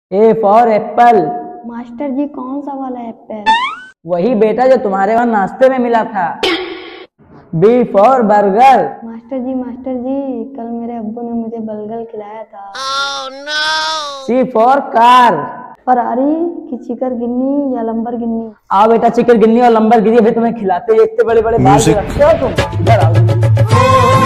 A for apple. Master ji कौन सा वाला एप्पल? वही बेटा जो तुम्हारे वहां नाश्ते में मिला था। B for burger. Master ji कल मेरे अब्बू ने मुझे बर्गर खिलाया था। सी फॉर कार। फरारी की चिकर गिन्नी या लंबर गिन्नी? आओ बेटा, चिकन गिन्नी और लंबर गिरी भी तुम्हें खिलाते हैं। इतने बड़े बड़े बाल जो रखते हो तुम, इधर आओ।